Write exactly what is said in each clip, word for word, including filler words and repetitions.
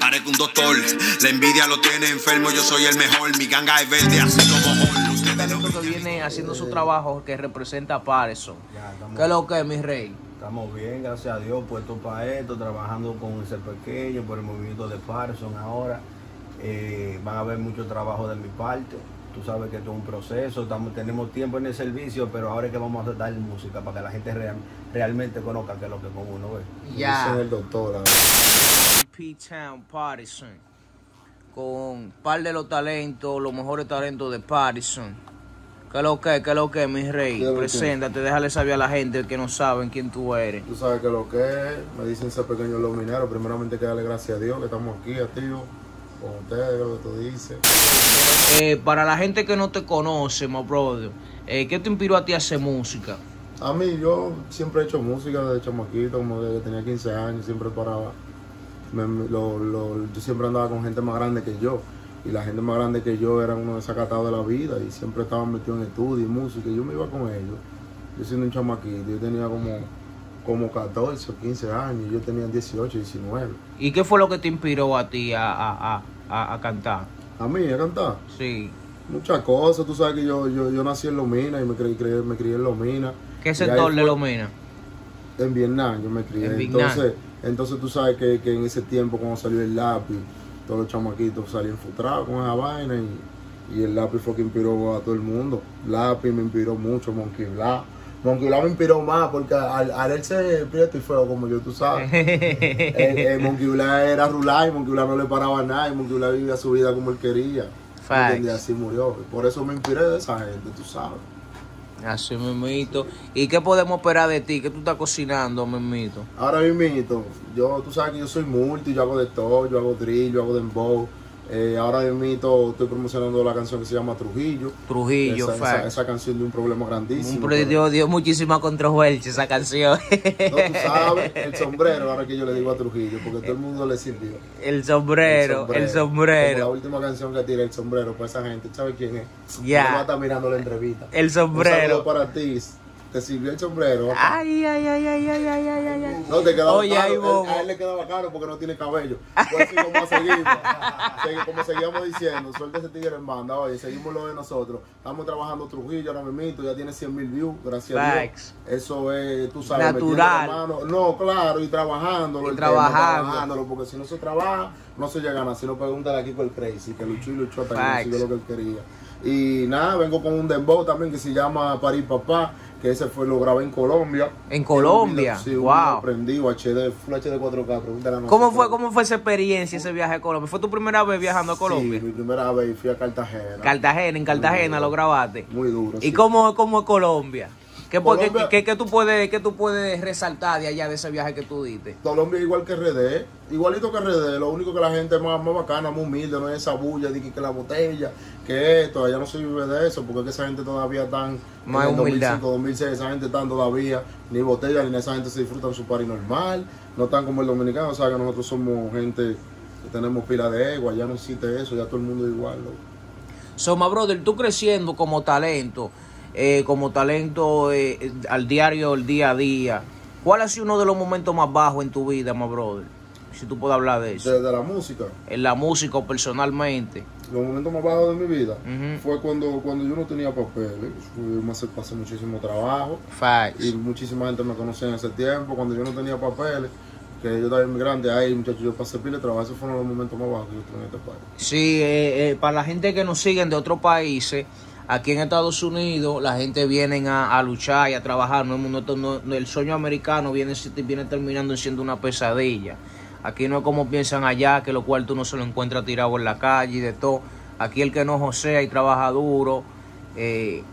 Parezco un doctor, la envidia lo tiene enfermo, yo soy el mejor, mi ganga es verde así como Hall. Un talento que viene haciendo su trabajo que representa a Patterson. ¿Qué es lo que es, mi rey? Estamos bien, gracias a Dios, puesto para esto, trabajando con ese pequeño por el movimiento de Patterson ahora. Eh, van a haber mucho trabajo de mi parte. Tú sabes que esto es un proceso, estamos, tenemos tiempo en el servicio, pero ahora es que vamos a dar música para que la gente real, realmente conozca qué es lo que con uno ve. Ya. Dice el doctor. P-Town Patterson, con un par de los talentos, los mejores talentos de Patterson. ¿Qué es lo que, qué es lo que, mi rey? Preséntate, déjale saber a la gente que no saben quién tú eres. Tú sabes que lo que es, me dicen ese pequeño los mineros, primeramente que darle gracias a Dios que estamos aquí, a tío, con ustedes, lo que tú dices. Eh, para la gente que no te conoce, my brother, eh, ¿qué te inspiró a ti a hacer música? A mí, yo siempre he hecho música desde chamaquito, como desde que tenía quince años, siempre paraba. Me, lo, lo, yo siempre andaba con gente más grande que yo, y la gente más grande que yo era uno desacatado de la vida, y siempre estaba metido en estudio y música, y yo me iba con ellos. Yo siendo un chamaquito, yo tenía como, como catorce o quince años, y yo tenía dieciocho, diecinueve. ¿Y qué fue lo que te inspiró a ti a, a, a, a, a cantar? ¿A mí, a cantar? Sí. Muchas cosas, tú sabes que yo, yo, yo nací en Lomina y me crié, crié, me crié en Lomina. ¿Qué sector de Lomina? En Vietnam yo me crié. En Vietnam. Entonces, entonces tú sabes que, que en ese tiempo cuando salió el lápiz, todos los chamaquitos salían frustrados con esa vaina y, y el lápiz fue que inspiró a todo el mundo. Lápiz me inspiró mucho, Monkey Black. Monkey Black me inspiró más porque al, al él ser prieto y feo como yo, tú sabes. el, el Monkey Black era rular y Monkey Black no le paraba nada y Monkey Black vivía su vida como él quería. Y así murió. Por eso me inspiré de esa gente, tú sabes. Así mismito. ¿Y qué podemos esperar de ti? ¿Qué tú estás cocinando, mismito? Ahora mismito, yo, tú sabes que yo soy multi, yo hago de todo, yo hago drill, yo hago dembow. Eh, ahora mismito estoy promocionando la canción que se llama Trujillo. Trujillo, esa, esa, esa canción de un problema grandísimo. Un pero dio, dio muchísima controversia esa canción. No, tú sabes, el sombrero, ahora que yo le digo a Trujillo, porque todo el mundo le sirvió. El sombrero, el sombrero. El sombrero. Como la última canción que tiré, el sombrero, para esa gente, ¿sabes quién es? Ya. Yeah. Va a estar mirando la entrevista. El sombrero. Un saludo para ti. Te sirvió el sombrero. Ay, ay, ay, ay, ay, ay, ay, ay. No, te quedaba Oye, caro. Él, a él le quedaba caro porque no tiene cabello. Pues así como seguimos. Como seguíamos diciendo, suelta ese tigre en banda. Oye, seguimos lo de nosotros. Estamos trabajando Trujillo ahora mismo, ya tiene cien mil views, gracias Facts. a Dios. Eso es, tú sabes, natural. No, claro, y trabajándolo. Y trabajando. trabajándolo. Porque si no se trabaja, no se llega a nada. Si no, pregúntale aquí con el Crazy, que luchó y luchó hasta que consiguió lo que él quería. Y nada, vengo con un dembow también que se llama París Papá, que ese fue lo grabé en Colombia. ¿En Colombia? Sí, wow. Aprendido H D, Full H D cuatro K. ¿Cómo fue, ¿Cómo fue esa experiencia, ese viaje a Colombia? ¿Fue tu primera vez viajando a Colombia? Sí, mi primera vez fui a Cartagena. Cartagena, en Cartagena lo grabaste. Muy duro. ¿Y sí. cómo, cómo es Colombia? ¿Qué, Colombia, ¿qué, qué, qué, tú puedes, ¿Qué tú puedes resaltar de allá, de ese viaje que tú diste? Colombia es igual que R D, igualito que R D, lo único que la gente es más, más bacana, más humilde, no es esa bulla de que, que la botella, que esto, allá no se vive de eso, porque es que esa gente todavía están más en el humildad. dos mil cinco, dos mil seis, esa gente están todavía, ni botella, ni esa gente se disfrutan su party normal, no están como el dominicano, o sea que nosotros somos gente que tenemos pila de ego, allá no existe eso, ya todo el mundo es igual. ¿No? So, my brother, tú creciendo como talento, Eh, como talento eh, al diario, el día a día, ¿cuál ha sido uno de los momentos más bajos en tu vida, my brother? Si tú puedes hablar de eso. Desde la música. En la música o personalmente. Los momentos más bajos de mi vida uh-huh. fue cuando, cuando yo no tenía papeles. Fui, pasé muchísimo trabajo. Facts. Y muchísima gente me conocía en ese tiempo. Cuando yo no tenía papeles, que yo estaba inmigrante, ahí muchachos, yo pasé pila de trabajo. Esos fueron los momentos más bajos que yo tuve en este país. Sí, eh, eh, para la gente que nos siguen de otros países, aquí en Estados Unidos la gente viene a, a luchar y a trabajar. No, no, no, el sueño americano viene, viene terminando siendo una pesadilla. Aquí no es como piensan allá, que lo cual tú no se lo encuentras tirado en la calle y de todo. Aquí el que no josea y trabaja duro, eh,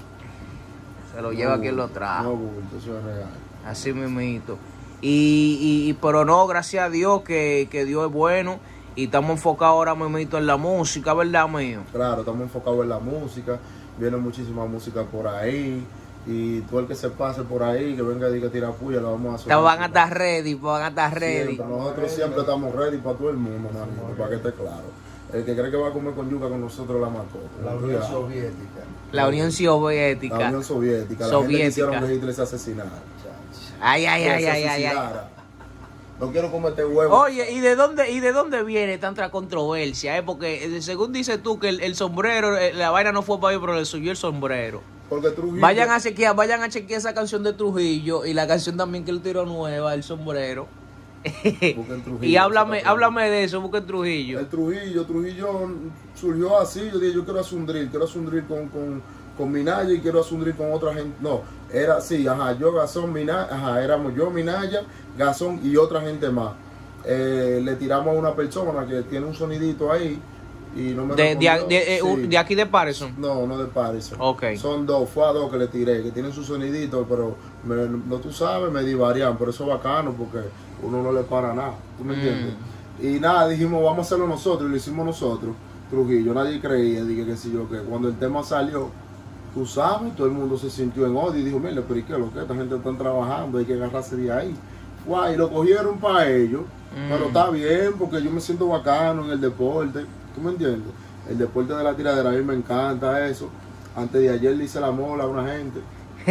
se lo no, lleva quien lo trajo. No, eso es real. Así mismito. Y, y, pero no, gracias a Dios que, que Dios es bueno. Y estamos enfocados ahora mismo en la música, ¿verdad, mío? Claro, estamos enfocados en la música. Viene muchísima música por ahí. Y todo el que se pase por ahí, que venga y que tira puya, lo vamos a hacer. Van a estar ready, van a estar ready. Siempre. Nosotros siempre estamos ready para todo el mundo, man, para que esté claro. El que cree que va a comer con yuca con nosotros la mató. La Unión Soviética. La Unión Soviética. La Unión Soviética. La Soviética. gente que hicieron que Hitler se asesinara. Ay, ay, ay, ay, ay, ay. no quiero cometer huevos. Oye, ¿y de dónde y de dónde viene tanta controversia? Eh? Porque eh, según dices tú que el, el sombrero, eh, la vaina no fue para ellos, pero le subió el sombrero. Porque Trujillo... Vayan a chequear, vayan a chequear esa canción de Trujillo y la canción también que él tiró nueva, el sombrero. Trujillo, y háblame, háblame de eso, busquen Trujillo. El Trujillo, Trujillo surgió así, yo dije, yo quiero hacer un drill, quiero hacer un drill con, con, con Minaya y quiero hacer un drill con otra gente. No, era así, ajá, yo, Gazón, Minaya, ajá, éramos yo, Minaya, Gazón y otra gente más. Eh, le tiramos a una persona que tiene un sonidito ahí y no me de, de, de, sí. de aquí de Patterson. No, no de Patterson. Okay. Son dos, fue a dos que le tiré, que tienen su sonidito, pero me, no tú sabes, me divarian, pero eso es bacano porque uno no le para nada, ¿tú me entiendes? Mm. Y nada, dijimos, vamos a hacerlo nosotros, y lo hicimos nosotros, Trujillo, nadie creía, dije que si yo que cuando el tema salió, tú sabes, todo el mundo se sintió en odio y dijo, mire, pero ¿y qué lo que? Esta gente está trabajando, hay que agarrarse de ahí. Guay, lo cogieron para ellos, mm. pero está bien, porque yo me siento bacano en el deporte, ¿tú me entiendes? El deporte de la tiradera, a mí me encanta eso. Antes de ayer le hice la mola a una gente.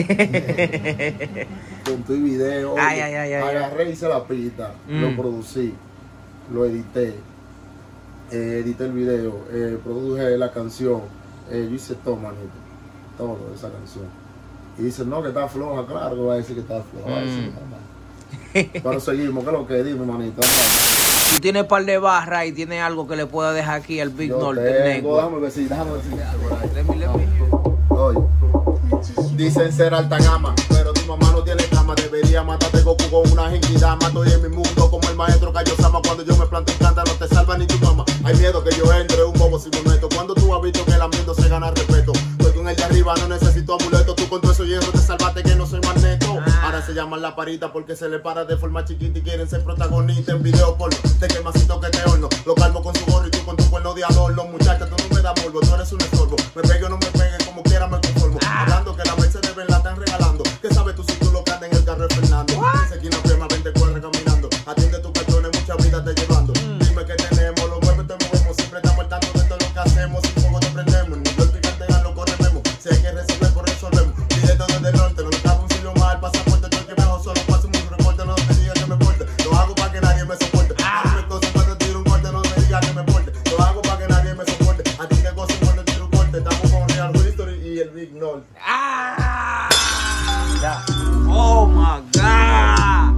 Con tu video, oye, ay, ay, ay, agarré ay. y hice la pista, mm. lo producí, lo edité, eh, edité el video, eh, produje la canción, eh, yo hice todo, manito, todo de esa canción. Y dice, no, que está floja, claro que va a decir que está floja, mm. va a decir que está mal. Pero seguimos, ¿qué es lo que dime, manito? Tú tienes un par de barras y tienes algo que le pueda dejar aquí al Big Norte. Déjame ver si, déjame ver si. Oye. Dicen ser alta gama, pero tu mamá no tiene cama. Debería matarte Goku con una genkidama. Estoy en mi mundo como el maestro Kaiosama. Cuando yo me planto en canta no te salva ni tu mamá. Hay miedo que yo entre un bobo si me meto. Cuando tú has visto que el ambiente se gana respeto. Estoy con el de arriba, no necesito amuleto. Tú con todo eso hierro te salvaste que no soy magneto. Ahora se llaman la parita porque se le para de forma chiquita y quieren ser protagonistas en video porno. Te quemasito que te horno. Lo calvo con su gorro y tú con tu cuerno de adorno. Muchacha, tú no me das morbo, tú eres un estorbo. Me pegue o no me pegue, como quiera me conformo. Hablando que la Mercedes la están regalando. ¿Qué sabes tú si tú lo que andas en el carro de Fernando? Dice aquí una prima, vente corre caminando. Atiende tus cartones, mucha vida te llevando. Mm. Dime qué tenemos, los mueves te movemos. Siempre estamos al tanto de todo lo que hacemos. Sin fuego te prendemos, ni el picante ya lo corremos. Si hay que resolver, pues resolvemos. Directo desde el norte, no le cago un silo mal. Pasaporte, todo el que bajo solo paso un reporte. No te diga que me porte. Lo hago para que nadie me soporte. A mí me cosa cuando tiro un corte, no me diga que me porte. Lo hago para que nadie me soporte. A ti te gozo cuando tiro un corte. Estamos con Real History y el Big Norte. ¡Ah! Ya. Oh my God.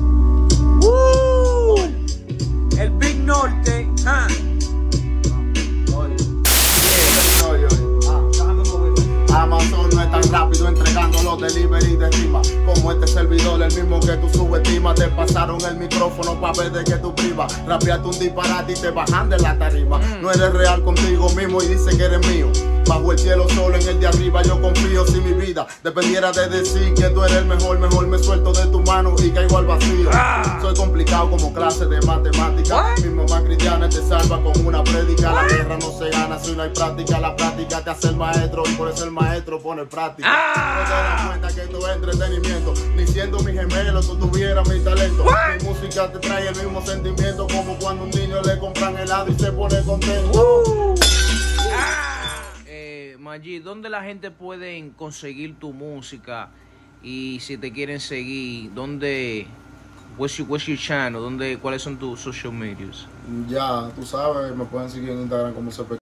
Woo. El Big Norte. Ah. Amazon no es tan rápido entregando los delivery de rima como este servidor, el mismo que tú subestimas. Te pasaron el micrófono pa' ver de que tú privas. Rapeaste un disparate y te bajan de la tarima. Mm. No eres real contigo mismo y dice que eres mío. Bajo el cielo solo en el de arriba yo confío. Si mi vida dependiera de decir que tú eres el mejor, mejor me suelto de tu mano y caigo al vacío. Ah. Soy complicado como clase de matemática. Mi mamá cristiana te salva con una prédica. La guerra no se gana si no hay práctica. La práctica te hace el maestro y por eso el maestro pone práctica. Ah. No te das cuenta que tu entretenimiento, ni siendo mi gemelo tú tuvieras mi talento. What? Mi música te trae el mismo sentimiento como cuando un niño le compran helado y se pone contento. Uh. Ah. Maggi, ¿dónde la gente puede conseguir tu música? Y si te quieren seguir, ¿dónde? What's your, what's your channel? ¿Dónde, ¿Cuáles son tus social medias? Ya, tú sabes, me pueden seguir en Instagram como C P